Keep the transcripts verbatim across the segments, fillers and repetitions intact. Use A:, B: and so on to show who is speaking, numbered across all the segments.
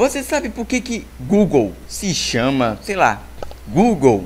A: Você sabe por que que Google se chama, sei lá, Google?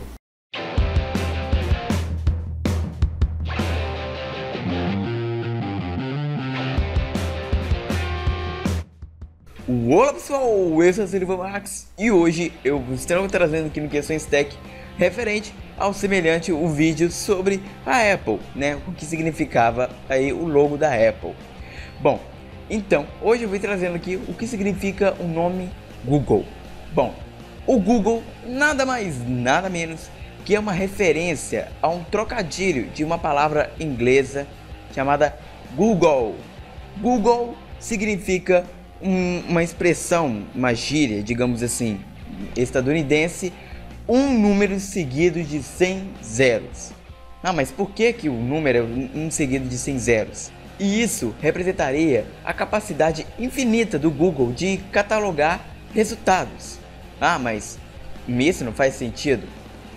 A: Olá pessoal, eu sou o Silva Max e hoje eu estou trazendo aqui no Questões Tech referente ao semelhante o vídeo sobre a Apple, né? O que significava aí o logo da Apple. Bom, então hoje eu vou trazendo aqui o que significa o nome Google. Bom, o Google nada mais nada menos que é uma referência a um trocadilho de uma palavra inglesa chamada Google. Google significa um, uma expressão, uma gíria, digamos assim, estadunidense, um número seguido de cem zeros. Ah, mas por que que o número é um seguido de cem zeros? E isso representaria a capacidade infinita do Google de catalogar resultados. Ah, mas isso não faz sentido.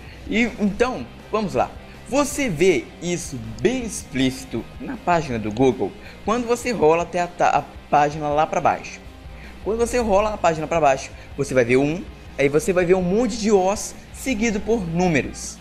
A: E então, vamos lá. Você vê isso bem explícito na página do Google quando você rola até a, a página lá para baixo. Quando você rola a página para baixo, você vai ver um, aí você vai ver um monte de Os seguido por números,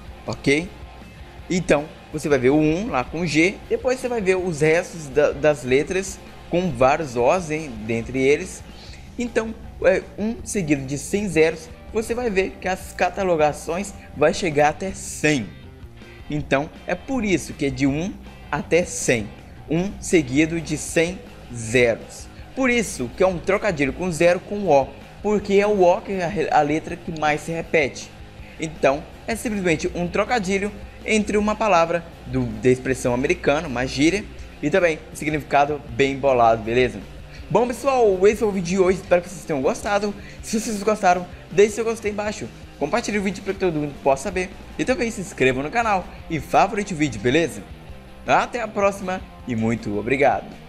A: ok? Então, você vai ver o um lá com G, depois você vai ver os restos da, das letras com vários Os hein, dentre eles. Então, é um seguido de cem zeros, você vai ver que as catalogações vai chegar até cem. Então, é por isso que é de um até cem. um seguido de cem zeros. Por isso que é um trocadilho com zero com O, porque é o O que é a letra que mais se repete. Então, é simplesmente um trocadilho entre uma palavra do, da expressão americana, uma gíria, e também um significado bem bolado, beleza? Bom pessoal, esse é o vídeo de hoje, espero que vocês tenham gostado. Se vocês gostaram, deixe seu gostei embaixo, compartilhe o vídeo para que todo mundo possa saber, e também se inscreva no canal e favorite o vídeo, beleza? Até a próxima e muito obrigado!